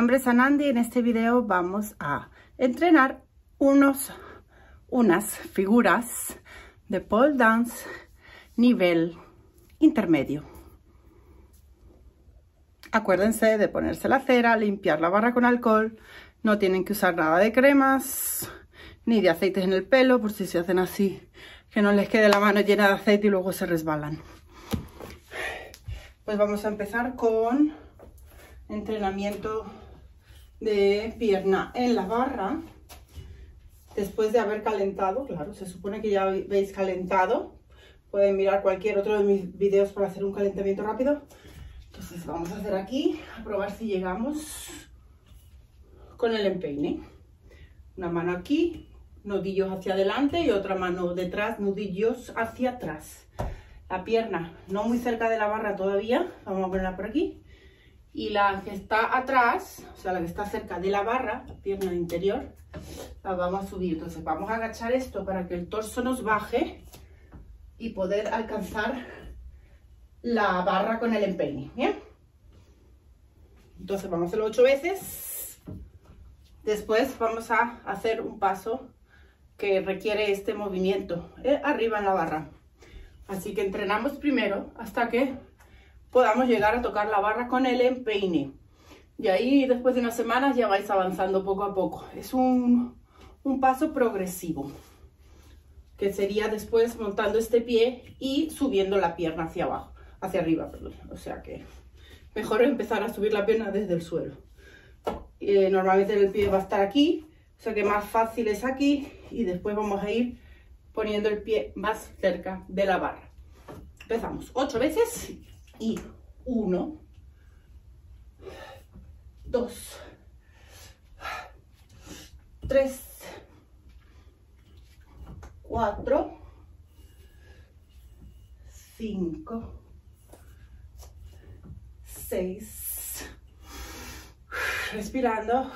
nombre es Anandi y en este video vamos a entrenar unas figuras de pole dance nivel intermedio. Acuérdense de ponerse la cera, limpiar la barra con alcohol, no tienen que usar nada de cremas ni de aceites en el pelo por si se hacen así, que no les quede la mano llena de aceite y luego se resbalan. Pues vamos a empezar con entrenamiento de pierna en la barra después de haber calentado. Claro, se supone que ya habéis calentado. Pueden mirar cualquier otro de mis videos para hacer un calentamiento rápido. Entonces vamos a hacer aquí, a probar si llegamos con el empeine. Una mano aquí, nudillos hacia adelante, y otra mano detrás, nudillos hacia atrás. La pierna no muy cerca de la barra todavía, vamos a ponerla por aquí. Y la que está atrás, o sea, la que está cerca de la barra, la pierna interior, la vamos a subir. Entonces vamos a agachar esto para que el torso nos baje y poder alcanzar la barra con el empeine. ¿Bien? Entonces vamos a hacerlo 8 veces. Después vamos a hacer un paso que requiere este movimiento arriba en la barra. Así que entrenamos primero hasta que podamos llegar a tocar la barra con el empeine. Y ahí después de unas semanas ya vais avanzando poco a poco. Es un paso progresivo, que sería después montando este pie y subiendo la pierna hacia abajo, hacia arriba, perdón. O sea que mejor empezar a subir la pierna desde el suelo. Normalmente el pie va a estar aquí, o sea que más fácil es aquí, y después vamos a ir poniendo el pie más cerca de la barra. Empezamos 8 veces y 1, 2, 3, 4, 5, 6, respirando,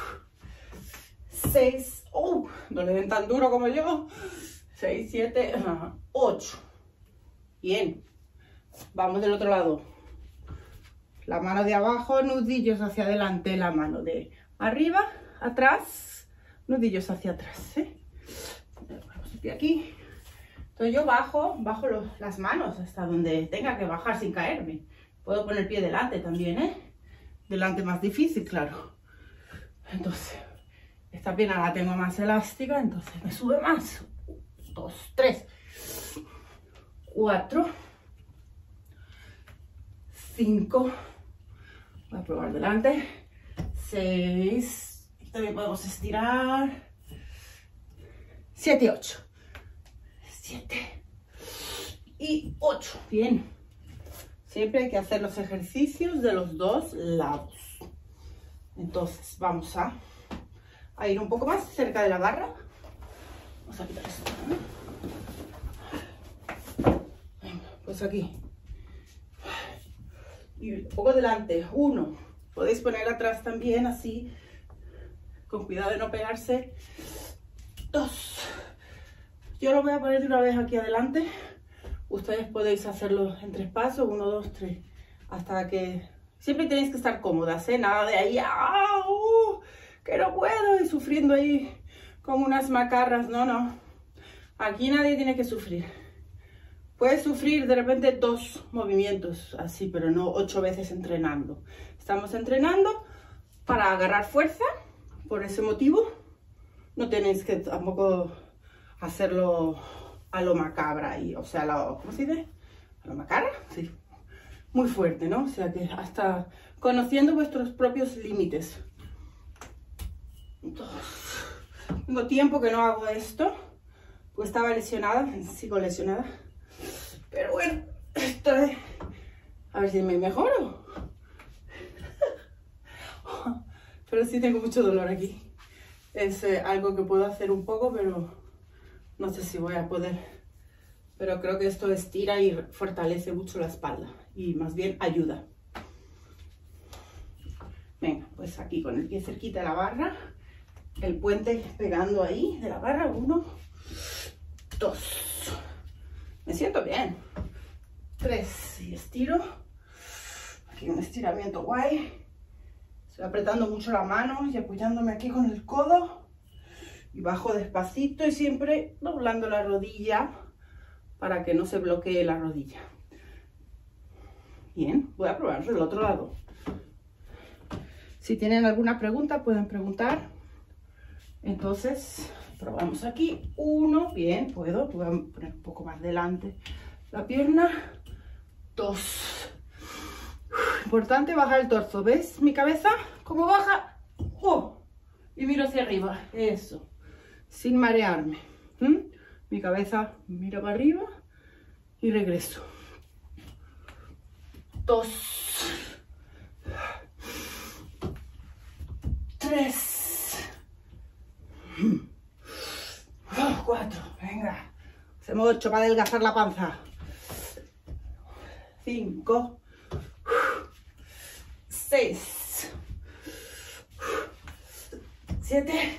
6, no le den tan duro como yo, 6, 7, 8, bien, vamos del otro lado, la mano de abajo, nudillos hacia adelante, la mano de arriba, atrás, nudillos hacia atrás, ponemos el pie aquí. Entonces yo bajo las manos hasta donde tenga que bajar sin caerme. Puedo poner el pie delante también, delante más difícil, claro. Entonces, esta pierna la tengo más elástica, entonces me sube más. 2, 3, 4, 5, voy a probar delante, 6, también podemos estirar, 7 y 8. 7 y 8. Bien. Siempre hay que hacer los ejercicios de los dos lados. Entonces vamos a ir un poco más cerca de la barra. Vamos a quitar esto. Venga, pues aquí. Y un poco delante. 1. Podéis poner atrás también, así, con cuidado de no pegarse. 2. Yo lo voy a poner de una vez aquí adelante. Ustedes podéis hacerlo en 3 pasos, 1, 2, 3, hasta que... Siempre tenéis que estar cómodas, nada de ahí, que no puedo, y sufriendo ahí como unas macarras. No, no. Aquí nadie tiene que sufrir. Puedes sufrir de repente 2 movimientos así, pero no 8 veces entrenando. Estamos entrenando para agarrar fuerza, por ese motivo. No tenéis que tampoco hacerlo a lo macabra, o sea, ¿cómo se dice? ¿A lo macabra? Sí. Muy fuerte, ¿no? O sea, que hasta conociendo vuestros propios límites. Entonces, tengo tiempo que no hago esto, pues estaba lesionada, sigo lesionada. Pero bueno, a ver si me mejoro. Pero sí tengo mucho dolor aquí. Es algo que puedo hacer un poco, pero no sé si voy a poder. Pero creo que esto estira y fortalece mucho la espalda. Y más bien ayuda. Venga, pues aquí con el pie cerquita de la barra. El puente pegando ahí de la barra. 1, 2. Me siento bien. 3. Y estiro. Aquí un estiramiento guay. Estoy apretando mucho la mano y apoyándome aquí con el codo. Y bajo despacito y siempre doblando la rodilla para que no se bloquee la rodilla. Bien, voy a probar del otro lado. Si tienen alguna pregunta, pueden preguntar. Entonces, probamos aquí. 1, bien, puedo. Voy a poner un poco más delante la pierna. 2. Importante bajar el torso. ¿Ves mi cabeza? ¿Cómo baja? Y miro hacia arriba. Eso. Sin marearme. Mi cabeza mira para arriba y regreso. 2. 3. 4. Venga. Hacemos 8 para adelgazar la panza. 5. 6. 7.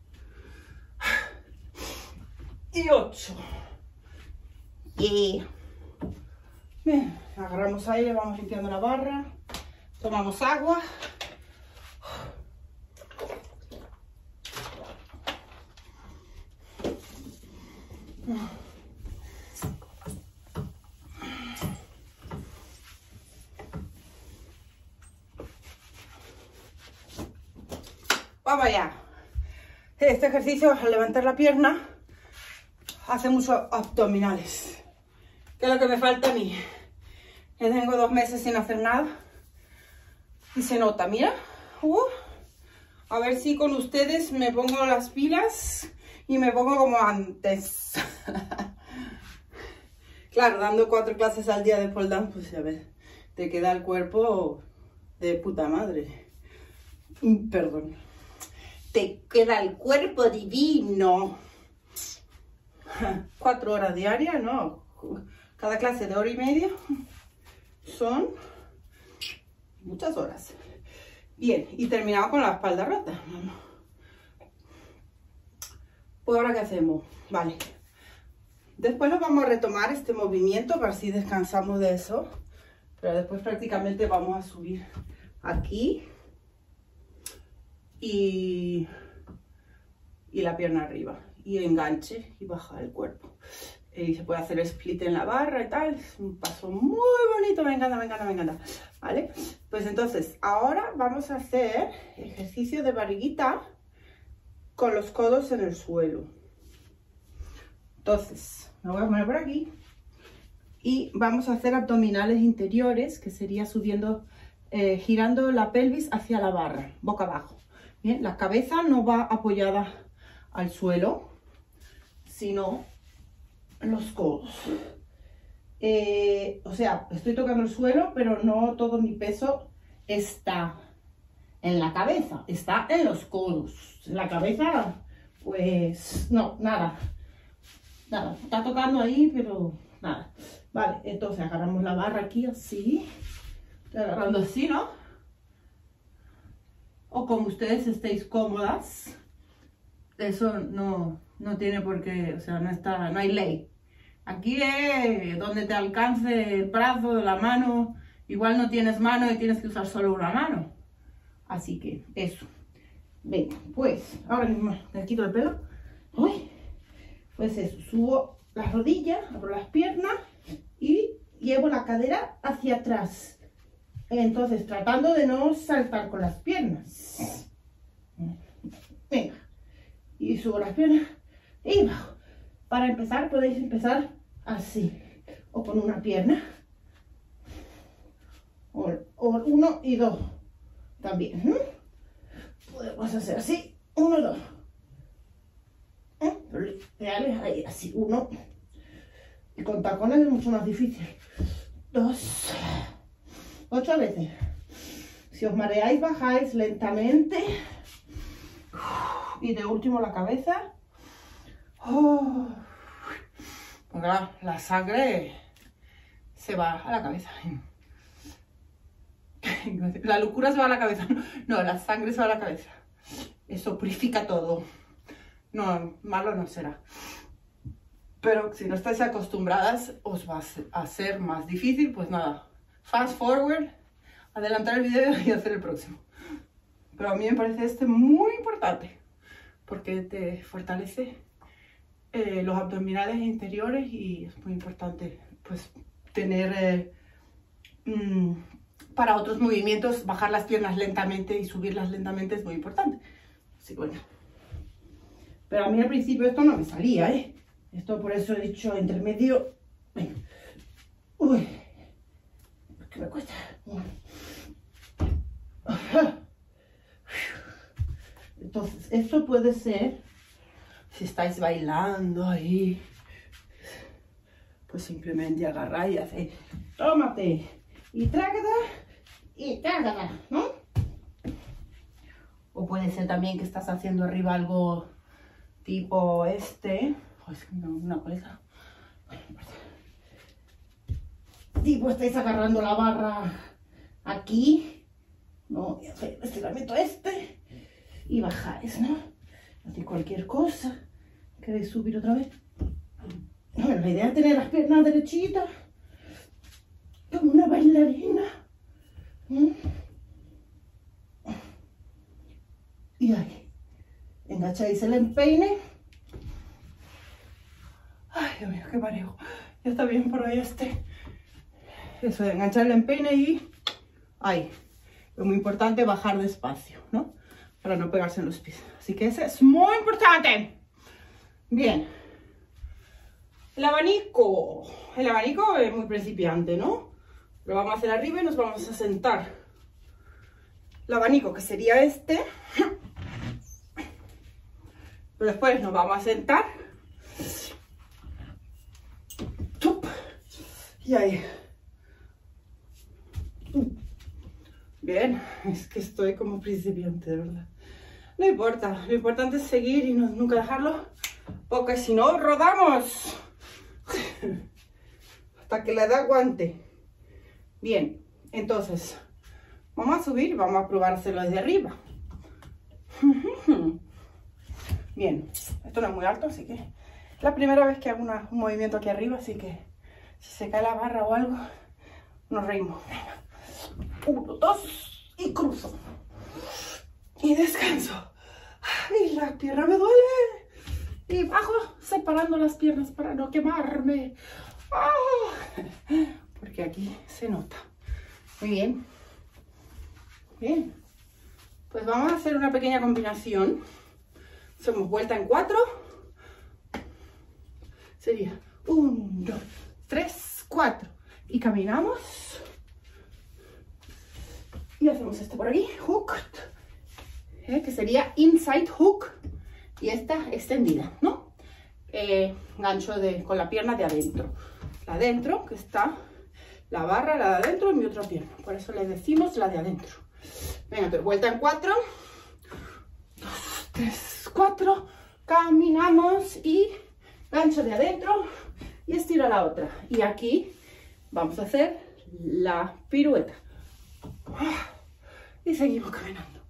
Y 8. Bien, agarramos aire, vamos limpiando la barra. Tomamos agua. Vamos allá. Este ejercicio, al levantar la pierna, hace muchos abdominales. ¿Qué es lo que me falta a mí? Que tengo 2 meses sin hacer nada. Y se nota, mira. A ver si con ustedes me pongo las pilas y me pongo como antes. Claro, dando 4 clases al día de pole dance, pues a ver, te queda el cuerpo de puta madre. Perdón. Te queda el cuerpo divino. 4 horas diarias, ¿no? Cada clase de 1h30 son muchas horas. Bien, y terminado con la espalda rota. Pues ahora, ¿qué hacemos? Vale. Después nos vamos a retomar este movimiento para si descansamos de eso. Pero después prácticamente vamos a subir aquí y la pierna arriba. Y enganche y baja el cuerpo. Y se puede hacer split en la barra y tal. Es un paso muy bonito, me encanta, me encanta, me encanta. ¿Vale? Pues entonces, ahora vamos a hacer ejercicio de barriguita con los codos en el suelo. Entonces, me voy a poner por aquí. Y vamos a hacer abdominales interiores, que sería subiendo, girando la pelvis hacia la barra, boca abajo. Bien, la cabeza no va apoyada al suelo, sino los codos. O sea, estoy tocando el suelo, pero no todo mi peso está en la cabeza, está en los codos. La cabeza, pues, no, nada. Nada, está tocando ahí, pero nada. Vale, entonces agarramos la barra aquí así. Estoy agarrando así, ¿no? O como ustedes estéis cómodas. Eso no tiene por qué, o sea, no hay ley. Aquí es donde te alcance el brazo, la mano. Igual no tienes mano y tienes que usar solo una mano. Así que eso. Venga, pues ahora mismo me quito el pelo. Uy. Pues eso, subo las rodillas, abro las piernas y llevo la cadera hacia atrás. Entonces, tratando de no saltar con las piernas. Venga. Y subo las piernas y bajo. Para empezar, podéis empezar así. O con una pierna. O 1 y 2. También. Podemos hacer así. 1 y 2. Reales ahí, así. 1. Y con tacones es mucho más difícil. 2. 8 veces. Si os mareáis, bajáis lentamente. Y de último la cabeza. Porque la sangre se va a la cabeza. La locura se va a la cabeza. No, la sangre se va a la cabeza. Eso purifica todo. No, malo no será. Pero si no estáis acostumbradas, os va a ser más difícil. Pues nada, fast forward, adelantar el video y hacer el próximo. Pero a mí me parece este muy importante porque te fortalece los abdominales interiores y es muy importante pues tener para otros movimientos, bajar las piernas lentamente y subirlas lentamente es muy importante. Así que bueno. Pero a mí al principio esto no me salía, ¿eh? Esto por eso he dicho entre medio. Uy, ¿qué me cuesta? Entonces, esto puede ser, si estáis bailando ahí, pues simplemente agarrar y hacer, tómate, y trágala, ¿no? O puede ser también que estás haciendo arriba algo tipo este, es que una coleta. Tipo, estáis agarrando la barra aquí, ¿no? Y hacer el estiramiento este. Y bajáis, ¿no? Hacéis cualquier cosa. ¿Queréis subir otra vez? Bueno, la idea es tener las piernas derechitas. Como una bailarina. Y ahí. Engancháis el empeine. Ay, Dios mío, qué mareo. Ya está bien por ahí este. Eso de enganchar el empeine y ahí. Es muy importante bajar despacio, ¿no? Para no pegarse en los pies. Así que ese es muy importante. Bien. El abanico. El abanico es muy principiante, ¿no? Lo vamos a hacer arriba y nos vamos a sentar. El abanico, que sería este. Pero después nos vamos a sentar. Y ahí. Bien, es que estoy como principiante, de verdad. No importa, lo importante es seguir y nunca dejarlo, porque si no, rodamos. Hasta que la edad aguante. Bien, entonces, vamos a subir y vamos a probar a hacerlo desde arriba. Bien, esto no es muy alto, así que es la primera vez que hago un movimiento aquí arriba, así que si se cae la barra o algo, nos reímos. 1, 2 y cruzo. Y descanso. Y la pierna me duele. Y bajo separando las piernas para no quemarme. Porque aquí se nota. Muy bien. Bien. Pues vamos a hacer una pequeña combinación. Hacemos vuelta en 4. Sería 1, 2, 3, 4. Y caminamos. Y hacemos esto por aquí, hooked, que sería inside hook, y esta extendida, ¿no? Gancho con la pierna de adentro. La de adentro, que está la barra, la de adentro, en mi otra pierna. Por eso le decimos la de adentro. Venga, entonces, vuelta en 4. 2, 3, 4. Caminamos y gancho de adentro y estiro la otra. Y aquí vamos a hacer la pirueta. Y seguimos caminando.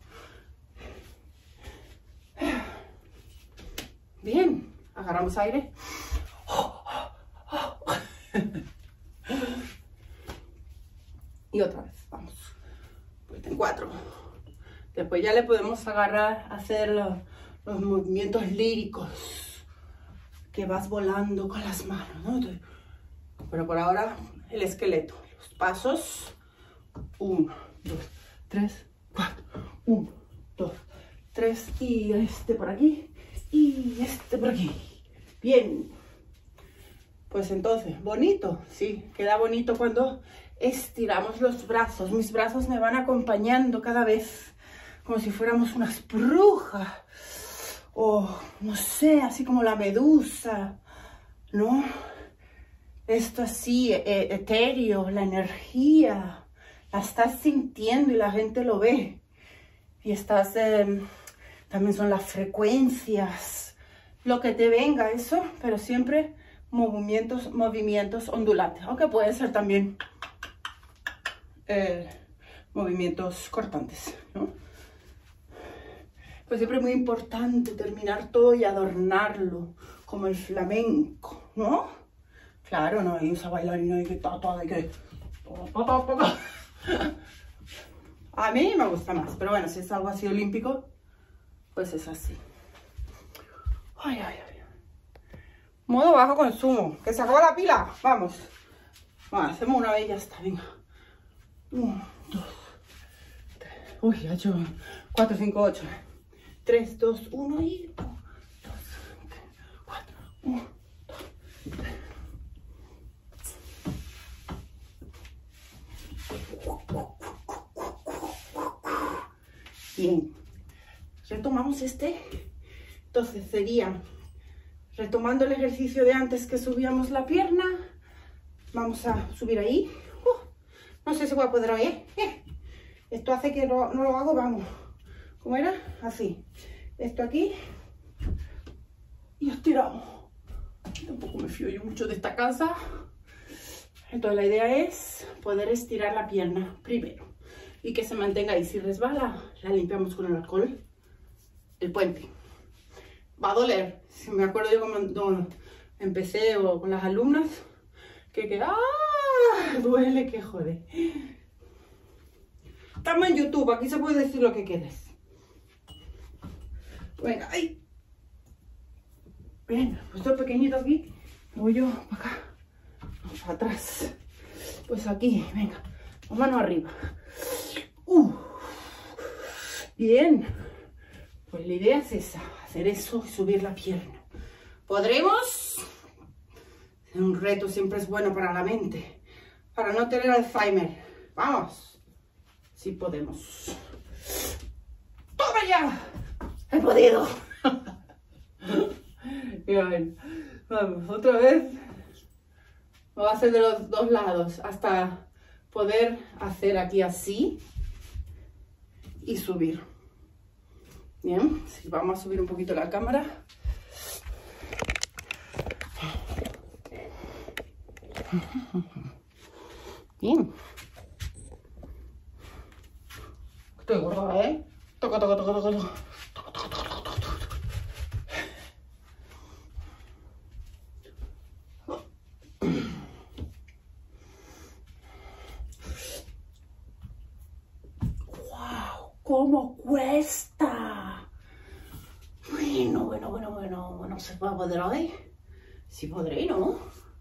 Bien, agarramos aire. Y otra vez, vamos. Vuelta en 4. Después ya le podemos agarrar, hacer los movimientos líricos, que vas volando con las manos, ¿no? Pero por ahora, el esqueleto, los pasos. 1, 2, 3, 4. 1, 2, 3. Y este por aquí. Y este por aquí. Bien. Pues entonces, bonito. Sí, queda bonito cuando estiramos los brazos. Mis brazos me van acompañando cada vez. Como si fuéramos unas brujas. O, no sé, así como la medusa. ¿No? Esto así, etéreo, la energía. La estás sintiendo y la gente lo ve. Y estás, también son las frecuencias, lo que te venga, eso, pero siempre movimientos ondulantes. Aunque pueden ser también movimientos cortantes, ¿no? Pues siempre es muy importante terminar todo y adornarlo, como el flamenco, ¿no? Claro, no hay esa bailarina y que está toda, que... A mí me gusta más, pero bueno, si es algo así olímpico, pues es así. Ay, ay, ay. Modo bajo consumo. Que se acaba la pila. Vamos. Bueno, hacemos una vez y ya está. Venga. 1, 2, 3. Uy, ya he hecho 4, 5, 8. 3, 2, 1 y 1, 2, 3, 4. 1, 2, 3. Bien. Retomamos este. Entonces sería, retomando el ejercicio de antes que subíamos la pierna, vamos a subir ahí. No sé si voy a poder hoy, Esto hace que no lo hago, vamos. ¿Cómo era? Así. Esto aquí. Y estiramos. Tampoco me fío yo mucho de esta casa. Entonces la idea es poder estirar la pierna primero. Y que se mantenga ahí. Si resbala, la limpiamos con el alcohol. El puente. Va a doler. Si me acuerdo yo cuando empecé o con las alumnas, que duele que jode. Estamos en YouTube, aquí se puede decir lo que quieres. Venga, ahí. Bien, pues esto pequeñito aquí, voy yo para acá, para atrás. Pues aquí, venga, mano arriba. Bien. Pues la idea es esa, hacer eso y subir la pierna. ¿Podremos? Un reto siempre es bueno para la mente, para no tener Alzheimer. ¡Vamos! Sí podemos. ¡Toma ya! ¡He podido! Bien, vamos, otra vez. Lo voy a hacer de los dos lados hasta poder hacer aquí así y subir. Bien, sí, vamos a subir un poquito la cámara. Bien. Estoy gorda, ¿eh? Toca, toca, toca, toca, toca. Toca, toca, toca, toca, toca. ¡Wow! ¿Cómo cuesta? Bueno, ¿se va a poder hoy? Sí podré, ¿no?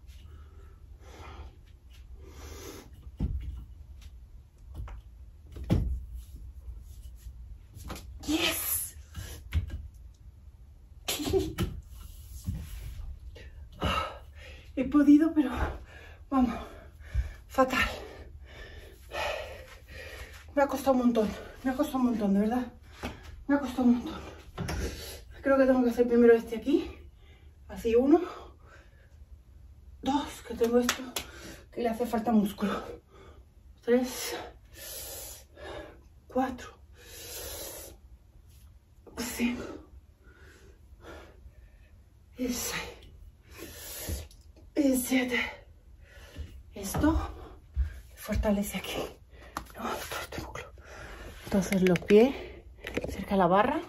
¡Yes! He podido, pero vamos, fatal. Me ha costado un montón, de verdad. Me ha costado un montón. Creo que tengo que hacer primero este aquí. Así 1, 2, que tengo esto, que le hace falta músculo. 3, 4, 5 y 6 y 7. Esto fortalece aquí. No, este músculo. Entonces los pies cerca de la barra.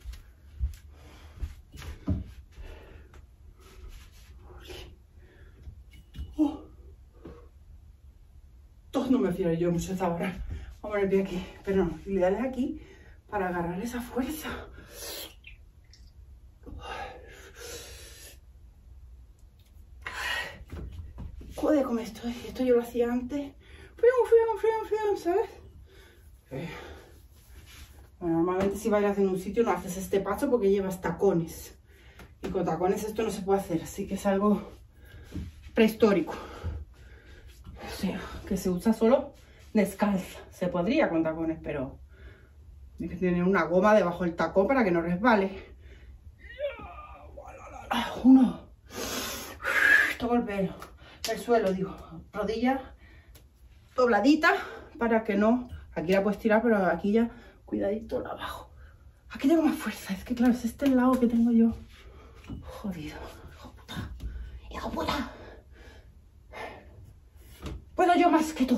No me fío yo mucho de esa barra. Vamos a poner el pie aquí. Pero no, lo ideal es aquí para agarrar esa fuerza. Joder, como estoy. Esto yo lo hacía antes. Frío, ¿sabes? Bueno, normalmente si bailas en un sitio no haces este paso porque llevas tacones. Y con tacones esto no se puede hacer. Así que es algo prehistórico. O sea, que se usa solo descalza. Se podría con tacones, pero hay que tener una goma debajo del tacón para que no resbale. 1. Toco el pelo. El suelo, digo. Rodilla dobladita para que no... Aquí la puedes tirar, pero aquí ya cuidadito la abajo. Aquí tengo más fuerza. Es que claro, es este el lado que tengo yo. Jodido. Hijo puta. Hijo puta. Puedo yo más que tú.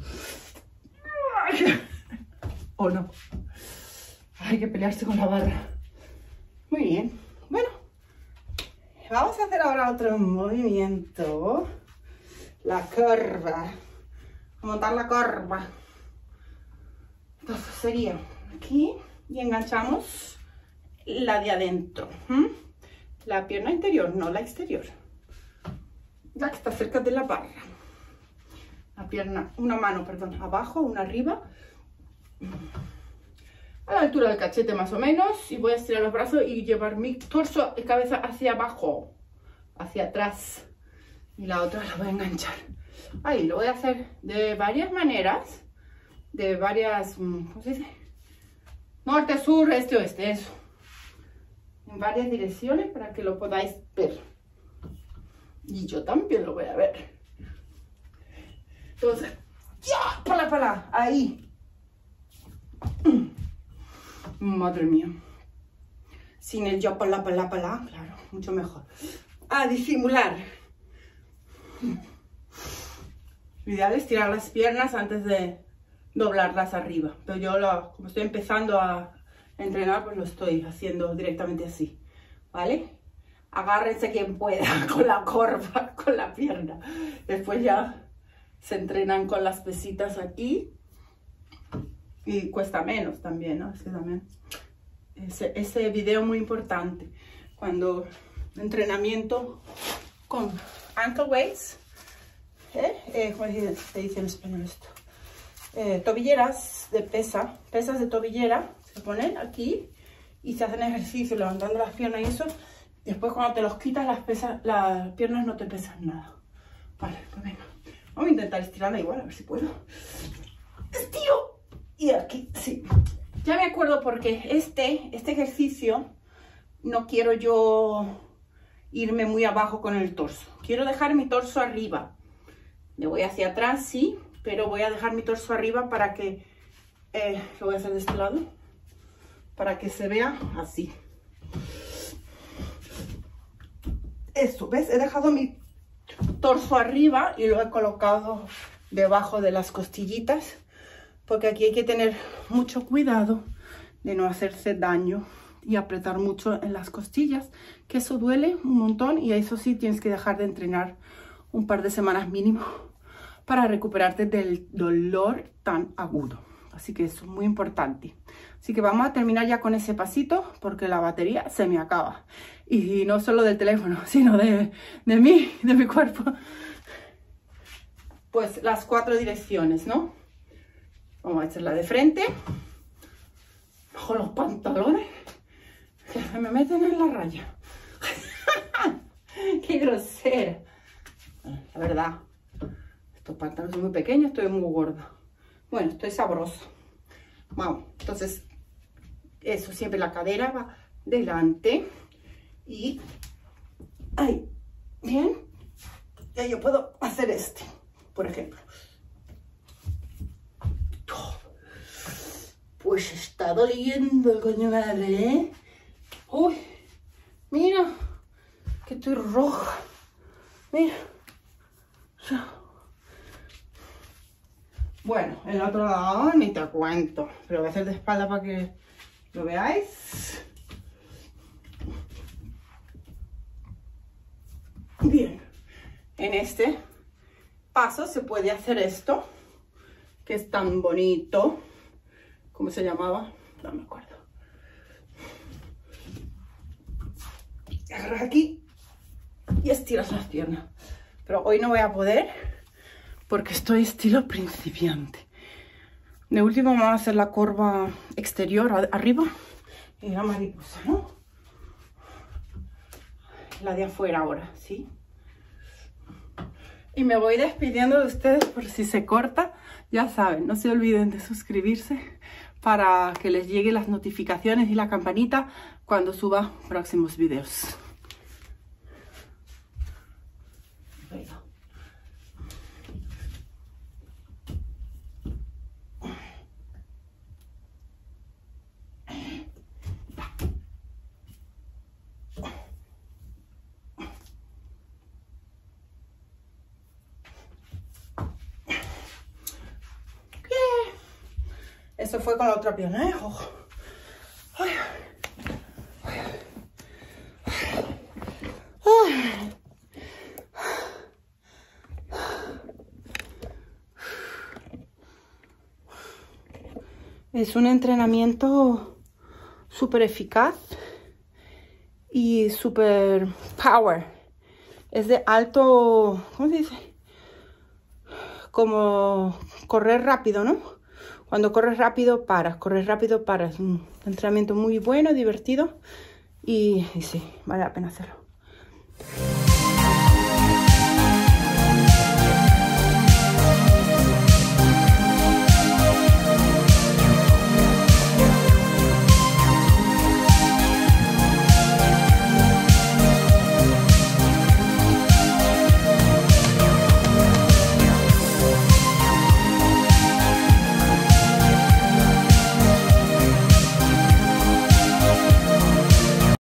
¿O no? Hay que pelearse con la barra. Muy bien. Bueno. Vamos a hacer ahora otro movimiento. La curva. A montar la curva. Entonces sería aquí y enganchamos la de adentro. La pierna interior, no la exterior. La que está cerca de la barra. La pierna, una mano, perdón, abajo, una arriba. A la altura del cachete más o menos. Y voy a estirar los brazos y llevar mi torso y cabeza hacia abajo. Hacia atrás. Y la otra la voy a enganchar. Ahí, lo voy a hacer de varias maneras. De varias, ¿cómo se dice? Norte, sur, este, oeste, eso. En varias direcciones para que lo podáis ver. Y yo también lo voy a ver. Entonces, ya, pala, ahí. Madre mía. Sin el yo, pala, claro, mucho mejor. A disimular. Lo ideal es tirar las piernas antes de doblarlas arriba. Pero yo, como estoy empezando a entrenar, pues lo estoy haciendo directamente así. ¿Vale? Agárrense quien pueda con la corva, con la pierna. Después ya se entrenan con las pesitas aquí. Y cuesta menos también, ¿no? Es que también ese video muy importante. Cuando entrenamiento con ankle weights, ¿cómo se dice en español esto? Tobilleras de pesas de tobillera, se ponen aquí y se hacen ejercicio levantando las piernas y eso. Después cuando te los quitas las piernas no te pesan nada. Vale, pues venga. Vamos a intentar estirarla igual, a ver si puedo. Estiro. Y aquí, sí. Ya me acuerdo porque este ejercicio no quiero yo irme muy abajo con el torso. Quiero dejar mi torso arriba. Me voy hacia atrás, sí, pero voy a dejar mi torso arriba para que... lo voy a hacer de este lado. Para que se vea así. Eso, ¿ves? He dejado mi torso arriba y lo he colocado debajo de las costillitas. Porque aquí hay que tener mucho cuidado de no hacerse daño y apretar mucho en las costillas, que eso duele un montón y eso sí tienes que dejar de entrenar un par de semanas mínimo para recuperarte del dolor tan agudo. Así que eso es muy importante. Así que vamos a terminar ya con ese pasito porque la batería se me acaba. Y no solo del teléfono, sino de mí, de mi cuerpo. Pues las 4 direcciones, ¿no? Vamos a hacerla de frente. Bajo los pantalones. Que se me meten en la raya. ¡Qué grosera! La verdad. Estos pantalones son muy pequeños, estoy muy gorda. Bueno, estoy sabroso. Vamos, entonces, eso, siempre la cadera va delante. Y ahí, bien. Ya yo puedo hacer por ejemplo. Pues está doliendo el coño madre, ¿eh? Uy, mira, que estoy roja. Mira. Bueno, el otro lado ni te cuento. Pero voy a hacer de espalda para que lo veáis. Bien. En este paso se puede hacer esto, que es tan bonito. ¿Cómo se llamaba? No me acuerdo. Agarras aquí y estiras las piernas. Pero hoy no voy a poder porque estoy estilo principiante. De último vamos a hacer la curva exterior arriba y la mariposa, ¿no? La de afuera ahora, ¿sí? Y me voy despidiendo de ustedes por si se corta. Ya saben, no se olviden de suscribirse para que les lleguen las notificaciones y la campanita cuando suba próximos videos. Venga. Eso fue con la otra pierna, ¿eh? Ojo. Ay. Ay. Ay. Es un entrenamiento súper eficaz y súper power. Es de alto, ¿cómo se dice? Como correr rápido, ¿no? Cuando corres rápido, paras. Correr rápido, paras. Es un entrenamiento muy bueno, divertido. Y sí, vale la pena hacerlo.